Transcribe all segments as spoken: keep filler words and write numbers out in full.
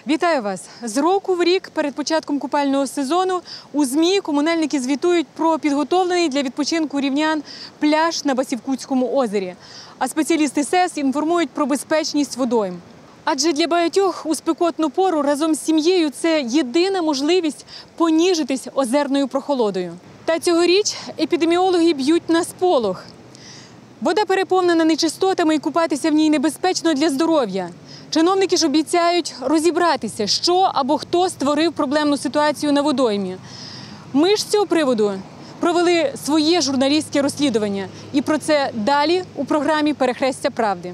Вітаю вас! З року в рік перед початком купального сезону у ЗМІ комунальники звітують про підготовлений для відпочинку рівнян пляж на Басівкутському озері. А спеціалісти СЕС інформують про безпечність водойм. Адже для багатьох у спекотну пору разом з сім'єю це єдина можливість поніжитись озерною прохолодою. Та цьогоріч епідеміологи б'ють на сполох. Вода переповнена нечистотами і купатися в ній небезпечно для здоров'я. Чиновники ж обіцяють розібратися, що або хто створив проблемну ситуацію на водоймі. Ми ж з цього приводу провели своє журналістське розслідування. І про це далі у програмі «Перехрестя правди».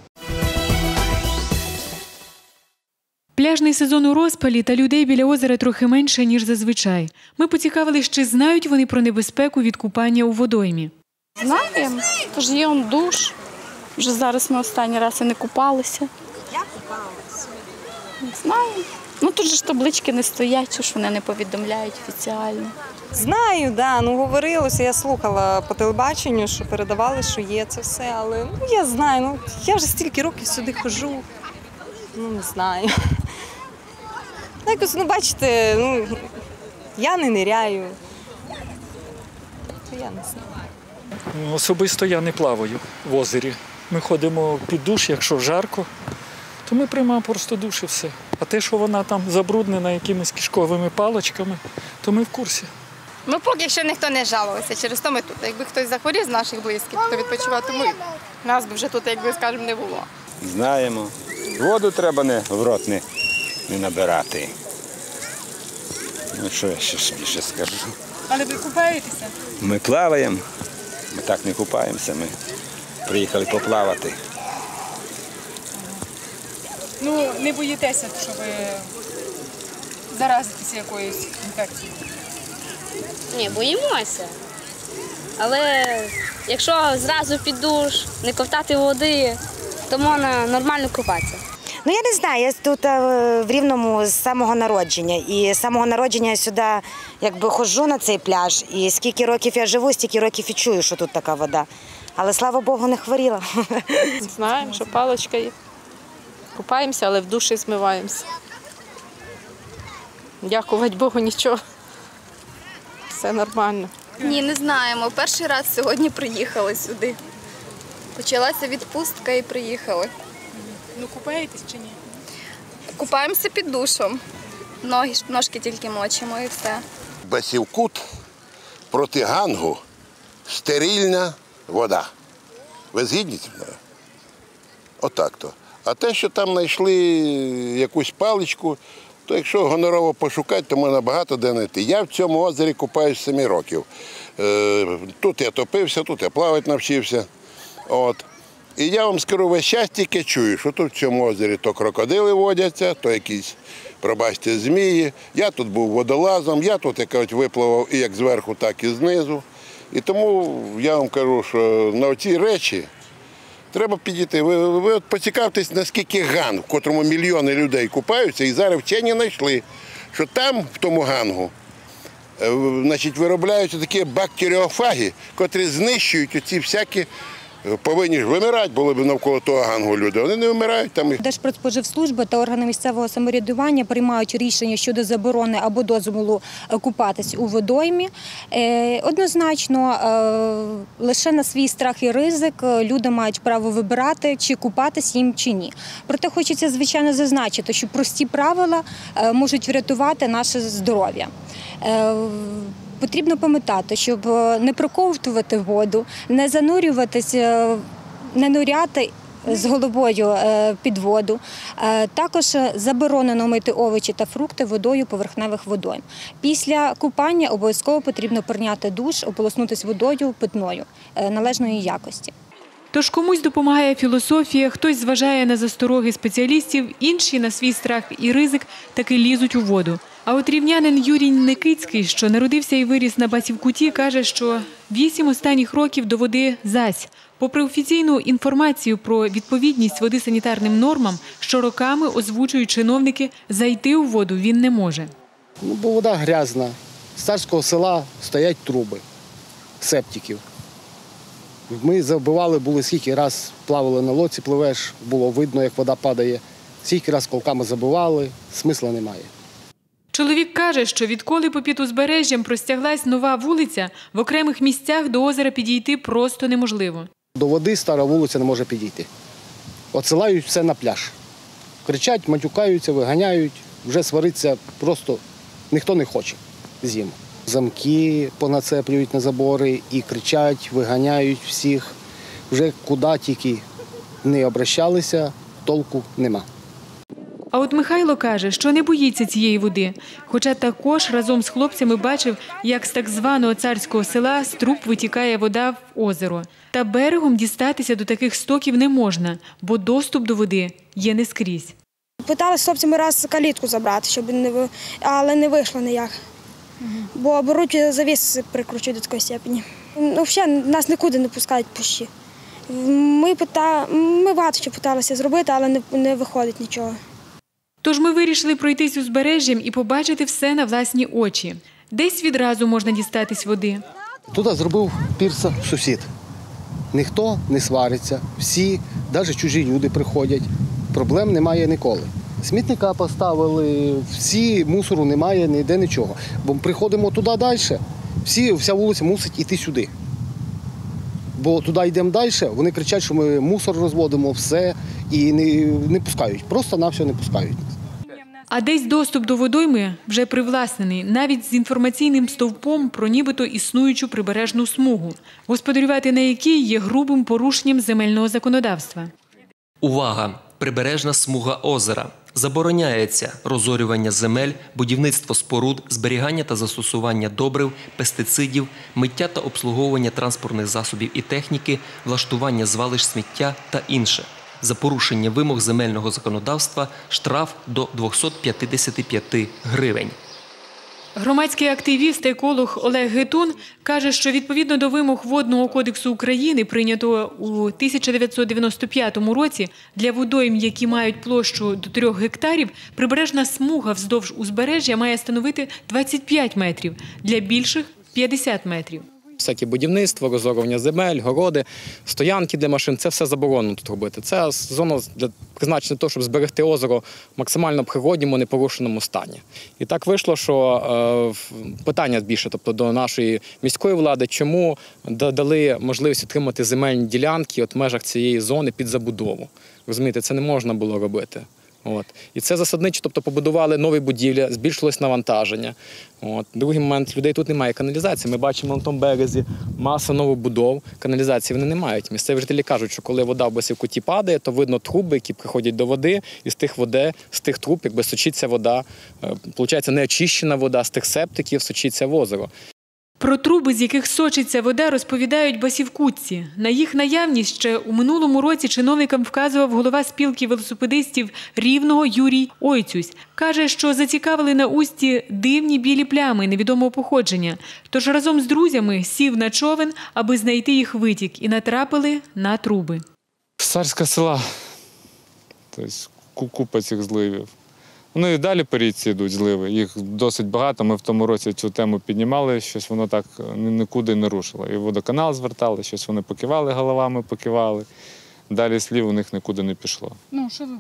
Пляжний сезон у розпалі, та людей біля озера трохи менше, ніж зазвичай. Ми поцікавились, чи знають вони про небезпеку від купання у водоймі. Знаємо, тож є он душ. Вже зараз ми останній раз і не купалися. Я купалася. Не знаю. Ну тут же ж таблички не стоять, чи ж вони не повідомляють офіціально. Знаю, да, ну говорилося, я слухала по телебаченню, що передавали, що є це все, але ну, я знаю, ну я вже стільки років сюди ходжу, ну не знаю. Ну, якось, ну бачите, ну я не ниряю, я не знаю. Особисто я не плаваю в озері. Ми ходимо під душ, якщо жарко, то ми приймаємо просто душ і все. А те, що вона там забруднена якимись кишковими паличками, то ми в курсі. Ну, поки що ніхто не жалувався, через то ми тут. Якби хтось захворів з наших близьких, то відпочивав, то ми. Нас би вже тут, якби, скажімо, не було. Знаємо. Воду треба не, в рот не, не набирати. Ну, що я ще більше скажу. Але ви купаєтеся? Ми плаваємо, ми так не купаємося, ми приїхали поплавати. Ну, не боїтеся, що ви заразитеся якоюсь інфекцією? Ні, боїмося. Але якщо зразу під душ, не ковтати води, то можна нормально купатися. Ну, я не знаю, я тут в Рівному з самого народження. І з самого народження я сюди якби ходжу на цей пляж. І скільки років я живу, стільки років і чую, що тут така вода. Але, слава Богу, не хворіла. Знаємо, що паличка є. Купаємося, але в душі змиваємося. Дякувати Богу, нічого. Все нормально. Ні, не знаємо. Перший раз сьогодні приїхали сюди. Почалася відпустка і приїхали. Ну, купаєтесь чи ні? Купаємося під душом. Ноги, ножки тільки мочимо і все. Басівкут проти Гангу стерильна вода. Ви згідні зі мною? Отак-то. А те, що там знайшли якусь паличку, то якщо гонорово пошукати, то можна багато де знайти. Я в цьому озері купаюсь семи років. Тут я топився, тут я плавати навчився. От. І я вам скажу, весь час тільки чую, що тут в цьому озері то крокодили водяться, то якісь, пробачте, змії. Я тут був водолазом, я тут як випливав і як зверху, так і знизу. І тому я вам кажу, що на ці речі треба підійти. Ви, ви от поцікавтесь, наскільки Ганг, в котрому мільйони людей купаються, і зараз вчені знайшли, що там, в тому Гангу, значить, виробляються такі бактеріофаги, котрі знищують оці всякі, повинні ж вимирати, були б навколо того Гангу люди. Вони не вмирають там. Держпродспоживслужба та органи місцевого самоврядування приймають рішення щодо заборони або дозволу купатись у водоймі. Однозначно, лише на свій страх і ризик люди мають право вибирати, чи купатись їм, чи ні. Проте хочеться, звичайно, зазначити, що прості правила можуть врятувати наше здоров'я. Потрібно пам'ятати, щоб не проковтувати воду, не занурюватися, не ниряти з головою під воду. Також заборонено мити овочі та фрукти водою поверхневих водойм. Після купання обов'язково потрібно прийняти душ, ополоснутися водою питною належної якості. Тож комусь допомагає філософія, хтось зважає на застороги спеціалістів, інші на свій страх і ризик таки лізуть у воду. А от рівнянин Юрій Никицький, що народився і виріс на Басівкуті, каже, що вісім останніх років до води зась. Попри офіційну інформацію про відповідність води санітарним нормам, що роками озвучують чиновники, зайти у воду він не може. Ну, бо вода грязна. З царського села стоять труби септиків. Ми забивали, були скільки раз плавали на лодці, пливеш, було видно, як вода падає. Скільки раз колками забивали, смисла немає. Чоловік каже, що відколи попід узбережжям простяглась нова вулиця, в окремих місцях до озера підійти просто неможливо. До води стара вулиця не може підійти. Отсилають все на пляж. Кричать, матюкаються, виганяють, вже свариться просто ніхто не хоче зиму. Замки понацеплюють на забори і кричать, виганяють всіх. Вже куди тільки не обращалися, толку нема. А от Михайло каже, що не боїться цієї води, хоча також разом з хлопцями бачив, як з так званого царського села з труб витікає вода в озеро. Та берегом дістатися до таких стоків не можна, бо доступ до води є не скрізь. Питалися хлопцями раз калітку забрати, щоб не, але не вийшло ніяк. Бо беруть завіс, прикручують до такої степені. Ну, взагалі нас нікуди не пускають пущі. Ми, пита... Ми багато що питалися зробити, але не, не виходить нічого. Тож ми вирішили пройтись узбережжям і побачити все на власні очі. Десь відразу можна дістатись води. Тут зробив пірса сусід. Ніхто не свариться, всі, навіть чужі люди приходять. Проблем немає ніколи. Смітника поставили, всі, мусору немає, ніде нічого. Бо приходимо туди далі, всі, вся вулиця мусить йти сюди. Бо туди йдемо далі, вони кричать, що ми мусор розводимо, все, і не, не пускають, просто-навсього не пускають. А десь доступ до водойми вже привласнений, навіть з інформаційним стовпом про нібито існуючу прибережну смугу, господарювати на якій є грубим порушенням земельного законодавства. Увага! Прибережна смуга озера. Забороняється розорювання земель, будівництво споруд, зберігання та застосування добрив, пестицидів, миття та обслуговування транспортних засобів і техніки, влаштування звалищ сміття та інше. За порушення вимог земельного законодавства штраф до двохсот п'ятдесяти п'яти гривень. Громадський активіст, еколог Олег Гетун каже, що відповідно до вимог Водного кодексу України, прийнятого у тисяча дев'ятсот дев'яносто п'ятому році, для водойм, які мають площу до трьох гектарів, прибережна смуга вздовж узбережжя має становити двадцять п'ять метрів, для більших – п'ятдесят метрів. Всяке будівництво, розорювання земель, городи, стоянки для машин – це все заборонено тут робити. Це зона призначена для того, щоб зберегти озеро в максимально природньому, непорушеному стані. І так вийшло, що е, питання більше, тобто до нашої міської влади, чому дали можливість отримати земельні ділянки от в межах цієї зони під забудову. Розумієте, це не можна було робити. От. І це засадничо, тобто побудували нові будівлі, збільшилось навантаження. От. Другий момент, людей тут немає каналізації. Ми бачимо на тому березі маса новобудов, каналізації вони не мають. Місцеві жителі кажуть, що коли вода в Басівкуті падає, то видно труби, які приходять до води, і з тих води, з тих труб, якби сочиться вода, получається неочищена вода, з тих септиків сочиться в озеро. Про труби, з яких сочиться вода, розповідають басівкутці. На їх наявність ще у минулому році чиновникам вказував голова спілки велосипедистів Рівного Юрій Ойцюсь. Каже, що зацікавили на Усті дивні білі плями невідомого походження. Тож разом з друзями сів на човен, аби знайти їх витік, і натрапили на труби. З Царського села, тобто купа цих зливів. Ну і далі по річці йдуть зливи, їх досить багато. Ми в тому році цю тему піднімали, щось воно так нікуди не рушило. І в водоканал звертали, щось вони покивали головами, покивали. Далі слів у них нікуди не пішло. Ну, що ви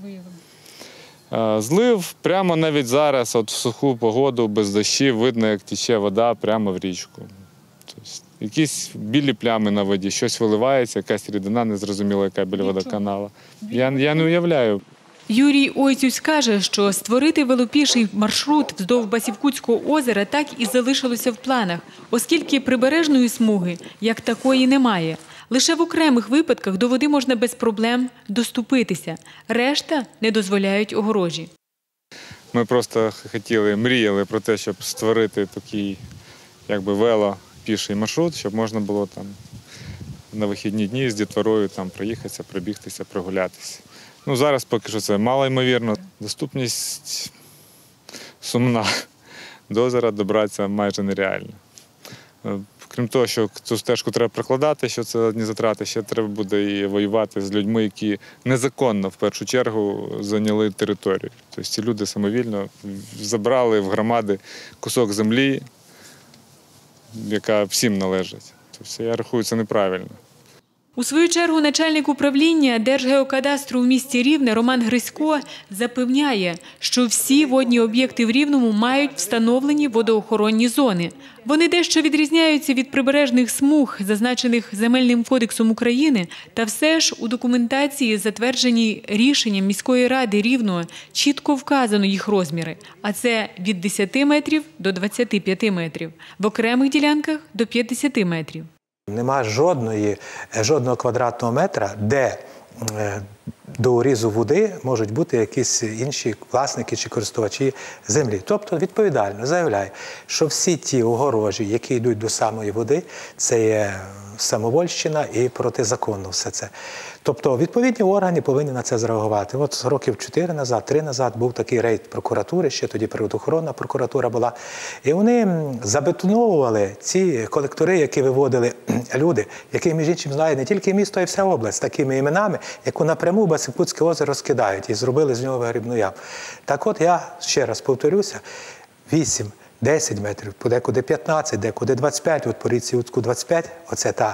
виявили? Злив прямо навіть зараз, от в суху погоду, без дощів, видно, як тече вода прямо в річку. Тобто, якісь білі плями на воді, щось виливається, якась рідина, незрозуміла, яка біля водоканалу. Я, я не уявляю. Юрій Ойцюсь каже, що створити велопіший маршрут вздовж Басівкутського озера так і залишилося в планах, оскільки прибережної смуги як такої немає. Лише в окремих випадках до води можна без проблем доступитися. Решта не дозволяють огорожі. Ми просто хотіли, мріяли про те, щоб створити такий якби велопіший маршрут, щоб можна було там на вихідні дні з дітворою там проїхатися, пробігтися, прогулятися. Ну, зараз поки що це малоймовірно. Доступність сумна. До озера добратися майже нереально. Крім того, що цю стежку треба прокладати, що це одні затрати, ще треба буде і воювати з людьми, які незаконно, в першу чергу, зайняли територію. Тобто ці люди самовільно забрали в громади кусок землі, яка всім належить. Тобто я рахую, це неправильно. У свою чергу начальник управління Держгеокадастру у місті Рівне Роман Грисько запевняє, що всі водні об'єкти в Рівному мають встановлені водоохоронні зони. Вони дещо відрізняються від прибережних смуг, зазначених Земельним кодексом України, та все ж у документації, затвердженій рішенням міської ради Рівного, чітко вказано їх розміри, а це від десяти метрів до двадцяти п'яти метрів, в окремих ділянках – до п'ятдесяти метрів. Нема жодної, жодного квадратного метра, де до урізу води можуть бути якісь інші власники чи користувачі землі. Тобто відповідально заявляю, що всі ті огорожі, які йдуть до самої води, це є самовольщина і протизаконно все це. Тобто відповідні органи повинні на це зреагувати. От років чотири назад, три назад був такий рейд прокуратури, ще тоді природоохоронна прокуратура була. І вони забетоновували ці колектори, які виводили люди, які, між іншим, знають не тільки місто, а й вся область, з такими іменами, яку напряму Басівкутське озеро розкидають і зробили з нього вигрібну яму. Так от я ще раз повторюся, вісім, десять метрів, подекуди п'ятнадцять, декуди двадцять п'ять, от по річці Уцьку двадцять п'ять, оце та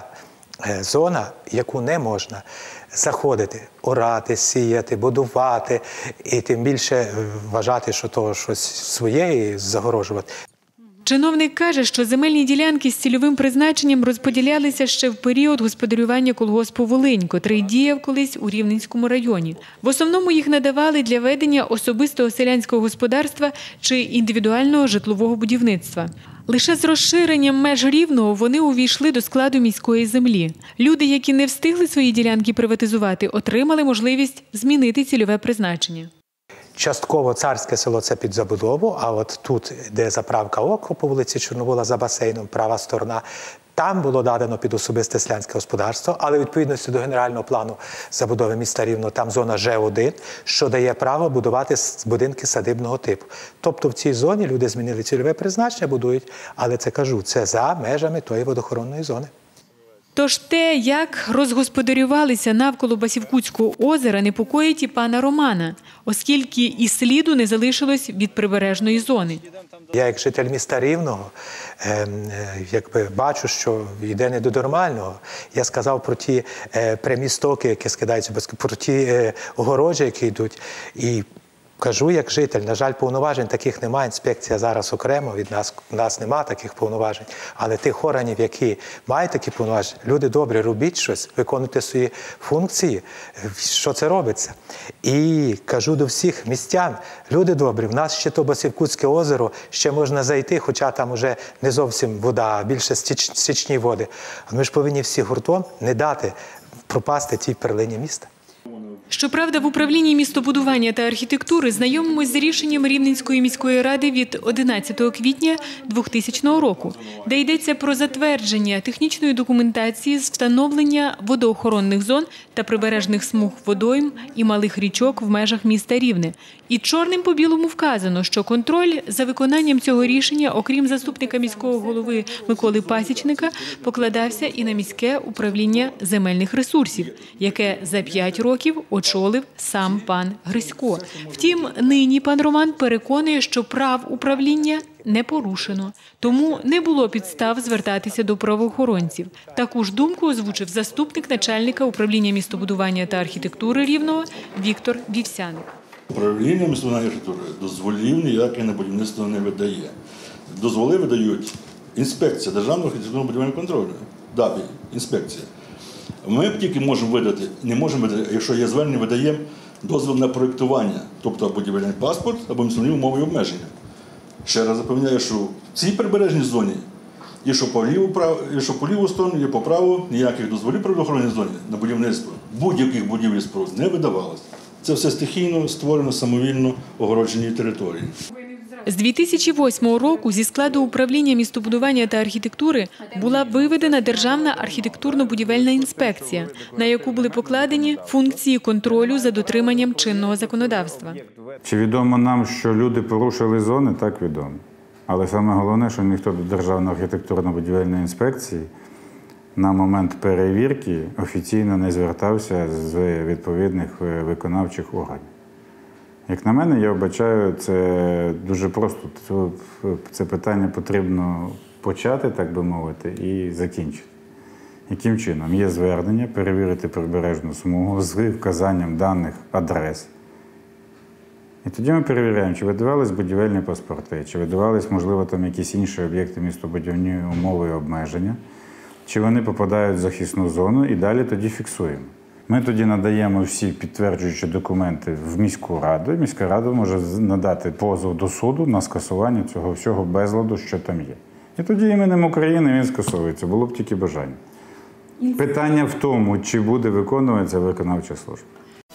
зона, яку не можна заходити, орати, сіяти, будувати і тим більше вважати, що то щось своє і загорожувати. Чиновник каже, що земельні ділянки з цільовим призначенням розподілялися ще в період господарювання колгоспу «Волинь», котрий діяв колись у Рівненському районі. В основному їх надавали для ведення особистого селянського господарства чи індивідуального житлового будівництва. Лише з розширенням меж Рівного вони увійшли до складу міської землі. Люди, які не встигли свої ділянки приватизувати, отримали можливість змінити цільове призначення. Частково Царське село – це під забудову, а от тут, де заправка «Око» по вулиці Чорновола за басейном, права сторона, там було дадено під особисте селянське господарство, але відповідності до генерального плану забудови міста Рівного там зона Ж один, що дає право будувати будинки садибного типу. Тобто в цій зоні люди змінили цільове призначення, будують, але це, кажу, це за межами тої водоохоронної зони. Тож те, як розгосподарювалися навколо Басівкутського озера, непокоїть і пана Романа, оскільки і сліду не залишилось від прибережної зони. Я, як житель міста Рівного, е, якби бачу, що йде не до нормального. Я сказав про ті е, прямі стоки, які скидаються, про ті е, огорожі, які йдуть. І кажу, як житель, на жаль, повноважень таких немає, інспекція зараз окремо, від нас, у нас немає таких повноважень, але тих органів, які мають такі повноваження, люди добре, робіть щось, виконуйте свої функції, що це робиться. І кажу до всіх містян, люди добрі, в нас ще то Басівкутське озеро, ще можна зайти, хоча там вже не зовсім вода, а більше стічні води. А ми ж повинні всі гуртом не дати пропасти тій перлині міста. Щоправда, в управлінні містобудування та архітектури знайомимось з рішенням Рівненської міської ради від одинадцятого квітня двохтисячного року, де йдеться про затвердження технічної документації з встановлення водоохоронних зон та прибережних смуг водойм і малих річок в межах міста Рівне. І чорним по білому вказано, що контроль за виконанням цього рішення, окрім заступника міського голови Миколи Пасічника, покладався і на міське управління земельних ресурсів, яке за п'ять років очолив сам пан Грисько. Втім, нині пан Роман переконує, що прав управління не порушено, тому не було підстав звертатися до правоохоронців. Таку ж думку озвучив заступник начальника управління містобудування та архітектури Рівного Віктор Вівсяник. Управління містобудування та архітектури дозволів ніяке на будівництво не видає. Дозволи видають інспекція Державного архітектурного будівельного контролю, ДАБІ, інспекція. Ми тільки можемо видати, не можемо видати, якщо є звернення, видаємо дозвіл на проєктування, тобто будівельний паспорт або місцеві умови і обмеження. Ще раз запевняю, що в цій прибережній зоні, і що по ліву, і що по ліву сторону, і по праву, ніяких дозволів природоохоронній зоні на будівництво будь-яких будівель і споруд не видавалося. Це все стихійно створено самовільно огороджені території. З дві тисячі восьмого року зі складу управління містобудування та архітектури була виведена Державна архітектурно-будівельна інспекція, на яку були покладені функції контролю за дотриманням чинного законодавства. Чи відомо нам, що люди порушили зони? Так, відомо. Але саме головне, що ніхто до Державної архітектурно-будівельної інспекції на момент перевірки офіційно не звертався з відповідних виконавчих органів. Як на мене, я вбачаю, це дуже просто. Це питання потрібно почати, так би мовити, і закінчити. Яким чином? Є звернення перевірити прибережну смугу з вказанням даних адрес. І тоді ми перевіряємо, чи видавались будівельні паспорти, чи видавались, можливо, там якісь інші об'єкти містобудівні умови і обмеження, чи вони попадають в захисну зону, і далі тоді фіксуємо. Ми тоді надаємо всі підтверджуючі документи в міську раду, і міська рада може надати позов до суду на скасування цього всього безладу, що там є. І тоді іменем України він скасовується, було б тільки бажання. Питання в тому, чи буде виконуватися виконавча служба.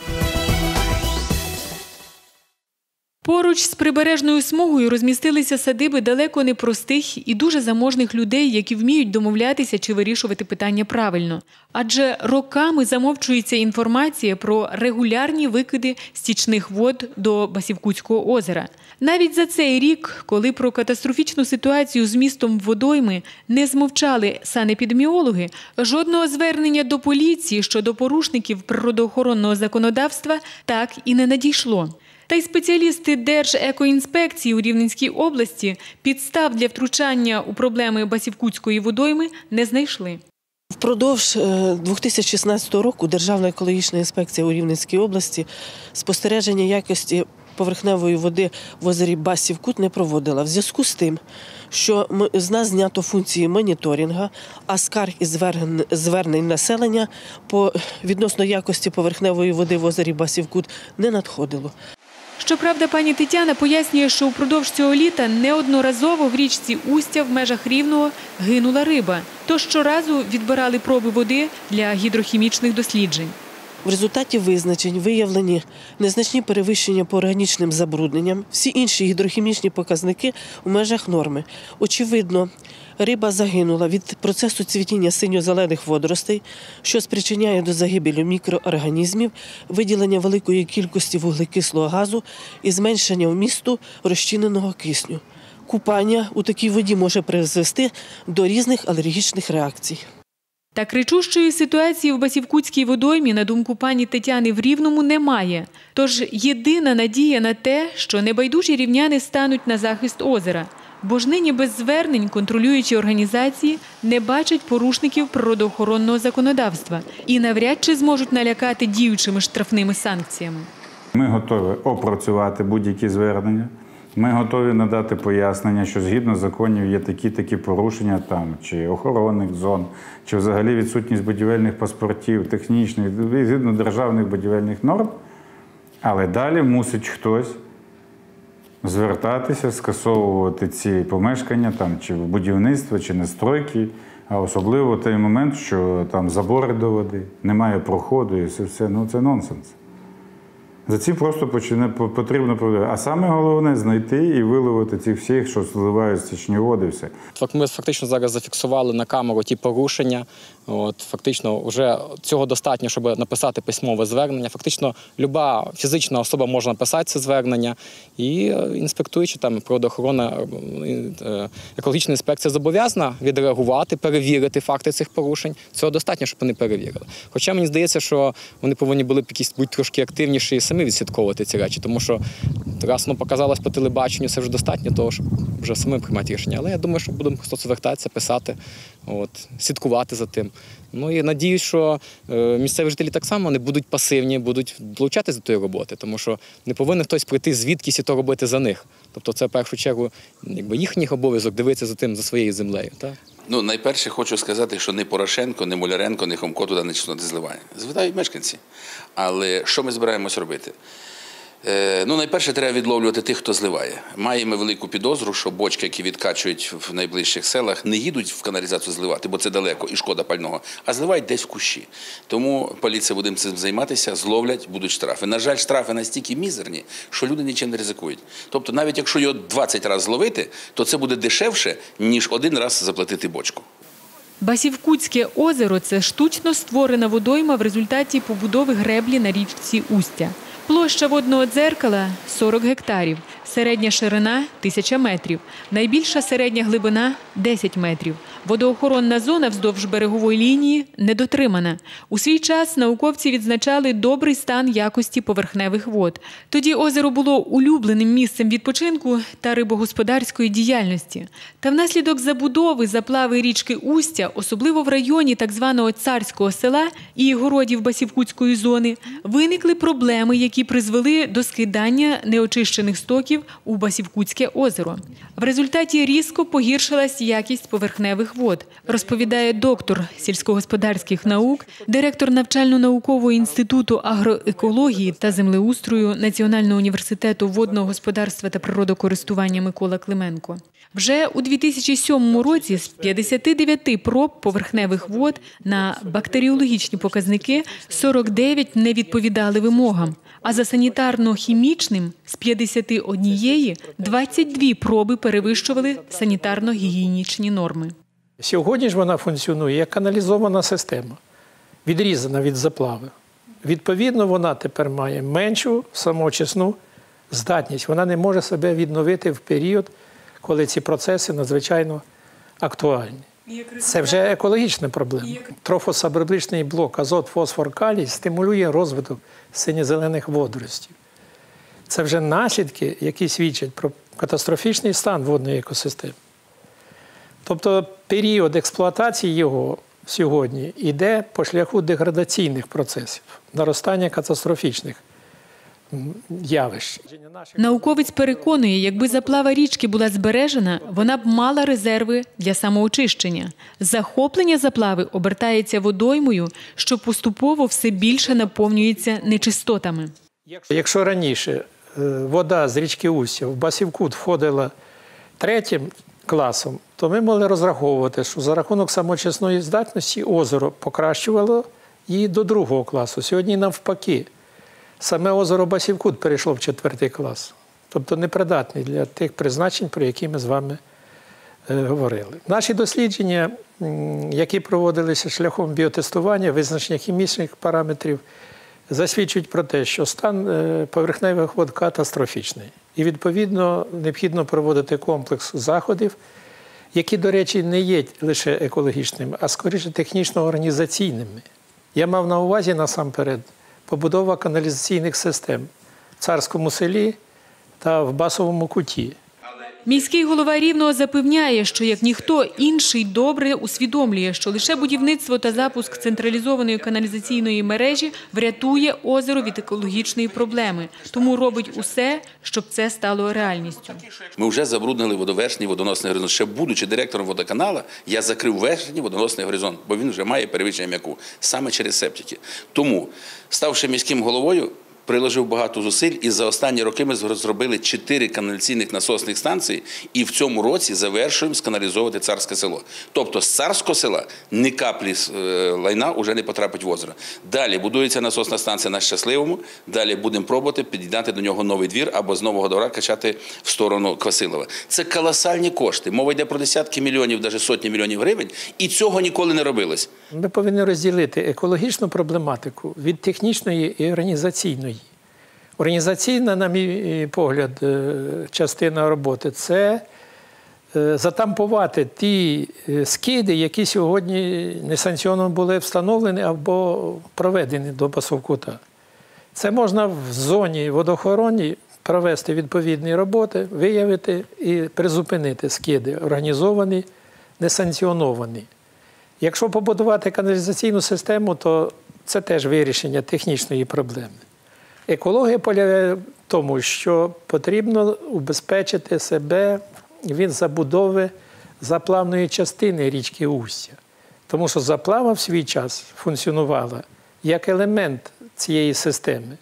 Поруч з прибережною смугою розмістилися садиби далеко не простих і дуже заможних людей, які вміють домовлятися чи вирішувати питання правильно. Адже роками замовчується інформація про регулярні викиди стічних вод до Басівкутського озера. Навіть за цей рік, коли про катастрофічну ситуацію з містом водойми не змовчали санепідеміологи, жодного звернення до поліції щодо порушників природоохоронного законодавства так і не надійшло. Та й спеціалісти Держекоінспекції у Рівненській області підстав для втручання у проблеми Басівкутської водойми не знайшли. Впродовж дві тисячі шістнадцятого року Державна екологічна інспекція у Рівненській області спостереження якості поверхневої води в озері Басівкут не проводила. В зв'язку з тим, що з нас знято функції моніторингу, а скарг і звернень населення по відносно якості поверхневої води в озері Басівкут не надходило. Щоправда, пані Тетяна пояснює, що упродовж цього літа неодноразово в річці Устя в межах Рівного гинула риба. Тож щоразу відбирали проби води для гідрохімічних досліджень. В результаті визначень виявлені незначні перевищення по органічним забрудненням, всі інші гідрохімічні показники у межах норми. Очевидно, риба загинула від процесу цвітіння синьо-зелених водоростей, що спричиняє до загибелі мікроорганізмів, виділення великої кількості вуглекислого газу і зменшення вмісту розчиненого кисню. Купання у такій воді може призвести до різних алергічних реакцій. Та кричущої ситуації в Басівкутській водоймі, на думку пані Тетяни, в Рівному немає. Тож єдина надія на те, що небайдужі рівняни стануть на захист озера. Бо ж нині без звернень контролюючі організації не бачать порушників природоохоронного законодавства і навряд чи зможуть налякати діючими штрафними санкціями. Ми готові опрацювати будь-які звернення. Ми готові надати пояснення, що згідно законів є такі-такі порушення, там, чи охоронних зон, чи взагалі відсутність будівельних паспортів, технічних, згідно державних будівельних норм. Але далі мусить хтось звертатися, скасовувати ці помешкання, там, чи будівництво, чи настройки, а особливо той момент, що там забори до води, немає проходу і все, все. Ну, це нонсенс. За ці просто потрібно проводити. А саме головне – знайти і виловити цих всіх, що зливають стічні води, все. Ми фактично зараз зафіксували на камеру ті порушення. От, фактично, вже цього достатньо, щоб написати письмове звернення. Фактично, люба фізична особа може написати це звернення. І інспектуючи, там, природоохоронна екологічна інспекція зобов'язана відреагувати, перевірити факти цих порушень. Цього достатньо, щоб вони перевірили. Хоча мені здається, що вони повинні були б якісь бути трошки активніші і самі відслідковувати ці речі, тому що раз воно показалось по телебаченню, це вже достатньо того, щоб вже самим приймати рішення. Але я думаю, що будемо просто звертатися, писати, от, слідкувати за тим. Ну і надіюсь, що е, місцеві жителі так само не будуть пасивні, будуть долучатися до тієї роботи, тому що не повинен хтось прийти звідкись і то робити за них. Тобто це в першу чергу якби, їхній обов'язок дивитися за тим, за своєю землею. Так? Ну, найперше хочу сказати, що ні Порошенко, ні Муляренко, ні Хомко туди не чеснути зливає. Звертають мешканці. Але що ми збираємось робити? Е, ну, найперше, треба відловлювати тих, хто зливає. Маємо велику підозру, що бочки, які відкачують в найближчих селах, не їдуть в каналізацію зливати, бо це далеко і шкода пального, а зливають десь в кущі. Тому поліція буде цим займатися, зловлять, будуть штрафи. На жаль, штрафи настільки мізерні, що люди нічим не ризикують. Тобто, навіть якщо його двадцять разів зловити, то це буде дешевше, ніж один раз заплатити бочку. Басівкутське озеро – це штучно створена водойма в результаті побудови греблі на річці Устя. Площа водного дзеркала – сорок гектарів. Середня ширина – тисяча метрів, найбільша середня глибина – десять метрів. Водоохоронна зона вздовж берегової лінії не дотримана. У свій час науковці відзначали добрий стан якості поверхневих вод. Тоді озеро було улюбленим місцем відпочинку та рибогосподарської діяльності. Та внаслідок забудови заплави річки Устя, особливо в районі так званого Царського села і городів Басівкутської зони, виникли проблеми, які призвели до скидання неочищених стоків у Басівкутське озеро. В результаті різко погіршилась якість поверхневих вод, розповідає доктор сільськогосподарських наук, директор навчально-наукового інституту агроекології та землеустрою Національного університету водного господарства та природокористування Микола Клименко. Вже у дві тисячі сьомому році з п'ятдесяти дев'яти проб поверхневих вод на бактеріологічні показники сорок дев'ять не відповідали вимогам, а за санітарно-хімічним з п'ятдесяти однієї двадцять дві проби перевищували санітарно-гігієнічні норми. Сьогодні ж вона функціонує як каналізована система, відрізана від заплави. Відповідно, вона тепер має меншу самоочисну здатність. Вона не може себе відновити в період, коли ці процеси надзвичайно актуальні. Це вже екологічна проблема. Трофосабрубличний блок азот, фосфор, калій стимулює розвиток синьо-зелених водоростів. Це вже наслідки, які свідчать про катастрофічний стан водної екосистеми. Тобто період експлуатації його сьогодні йде по шляху деградаційних процесів, наростання катастрофічних явищ. Науковець переконує, якби заплава річки була збережена, вона б мала резерви для самоочищення. Захоплення заплави обертається водоймою, що поступово все більше наповнюється нечистотами. Якщо раніше вода з річки Устя в Басівкут входила третім класом, то ми могли розраховувати, що за рахунок самоочисної здатності озеро покращувало її до другого класу. Сьогодні навпаки. Саме озеро Басівкут перейшло в четвертий клас. Тобто непридатний для тих призначень, про які ми з вами е, говорили. Наші дослідження, які проводилися шляхом біотестування, визначення хімічних параметрів, засвідчують про те, що стан е, поверхневих вод катастрофічний. І, відповідно, необхідно проводити комплекс заходів, які, до речі, не є лише екологічними, а скоріше технічно-організаційними. Я мав на увазі насамперед побудова каналізаційних систем в Царському селі та в Басовому куті. Міський голова Рівного запевняє, що як ніхто інший добре усвідомлює, що лише будівництво та запуск централізованої каналізаційної мережі врятує озеро від екологічної проблеми. Тому робить усе, щоб це стало реальністю. Ми вже забруднили водоверхній водоносний горизонт. Ще будучи директором водоканалу, я закрив верхній водоносний горизонт, бо він вже має перевищення м'яку, саме через септики. Тому, ставши міським головою, приложив багато зусиль, і за останні роки ми зробили чотири каналізаційних насосних станції, і в цьому році завершуємо сканалізовувати Царське село. Тобто з Царського села ні каплі лайна вже не потрапить в озеро. Далі будується насосна станція на Щасливому, далі будемо пробувати під'єднати до нього новий двір або з Нового Двора качати в сторону Квасилова. Це колосальні кошти. Мова йде про десятки мільйонів, навіть сотні мільйонів гривень, і цього ніколи не робилось. Ми повинні розділити екологічну проблематику від технічної і організаційної. Організаційна, на мій погляд, частина роботи – це затампувати ті скиди, які сьогодні несанкціоновано були встановлені або проведені до Басівкута. Це можна в зоні водоохоронній провести відповідні роботи, виявити і призупинити скиди, організовані, несанкціоновані. Якщо побудувати каналізаційну систему, то це теж вирішення технічної проблеми. Екологія полягає в тому, що потрібно убезпечити себе від забудови заплавної частини річки Устя. Тому що заплава в свій час функціонувала як елемент цієї системи.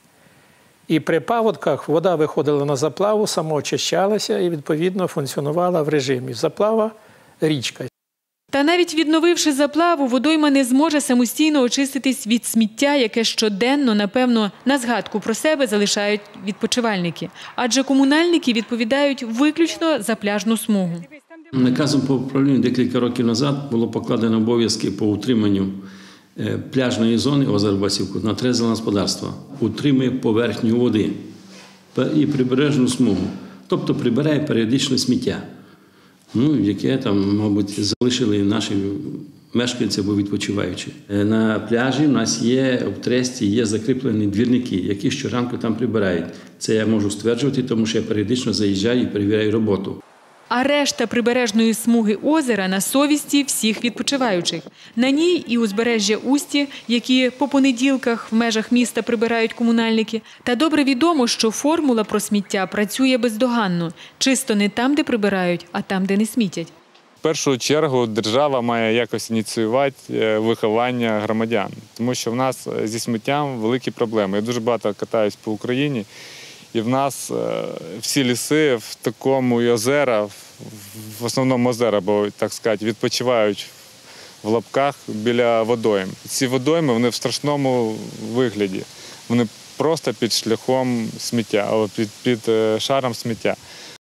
І при паводках вода виходила на заплаву, самоочищалася і, відповідно, функціонувала в режимі заплава – річка. Та навіть відновивши заплаву, водойма не зможе самостійно очиститись від сміття, яке щоденно, напевно, на згадку про себе залишають відпочивальники. Адже комунальники відповідають виключно за пляжну смугу. Наказом по управлінню декілька років назад було покладено обов'язки по утриманню пляжної зони озера Басівкут на три господарства. Утримує поверхню води і прибережну смугу. Тобто прибирає періодично сміття, ну, яке там, мабуть, залишили наші мешканці або відпочиваючі. На пляжі в нас є, в Тресті є закріплені двірники, які щоранку там прибирають. Це я можу стверджувати, тому що я періодично заїжджаю і перевіряю роботу. А решта прибережної смуги озера на совісті всіх відпочиваючих. На ній і узбережжя Усті, які по понеділках в межах міста прибирають комунальники. Та добре відомо, що формула про сміття працює бездоганно. Чисто не там, де прибирають, а там, де не смітять. В першу чергу держава має якось ініціювати виховання громадян, тому що в нас зі сміттям великі проблеми. Я дуже багато катаюсь по Україні, і в нас всі ліси в такому і озера, в основному озера, бо, так сказати, відпочивають в лапках біля водойм. Ці водойми, вони в страшному вигляді. Вони просто під шляхом сміття, або під, під шаром сміття.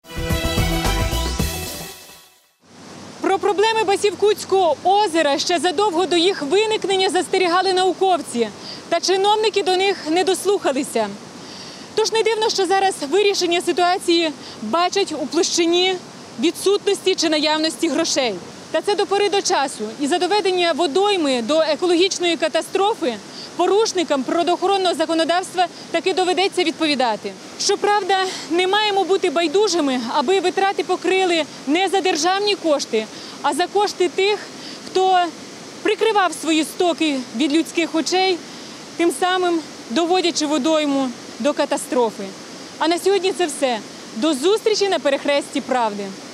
Про проблеми Басівкутського озера ще задовго до їх виникнення застерігали науковці, та чиновники до них не дослухалися. Тож не дивно, що зараз вирішення ситуації бачать у площині відсутності чи наявності грошей. Та це до пори до часу. І за доведення водойми до екологічної катастрофи порушникам природоохоронного законодавства таки доведеться відповідати. Щоправда, не маємо бути байдужими, аби витрати покрили не за державні кошти, а за кошти тих, хто прикривав свої стоки від людських очей, тим самим доводячи водойму до катастрофи. А на сьогодні це все. До зустрічі на перехресті правди.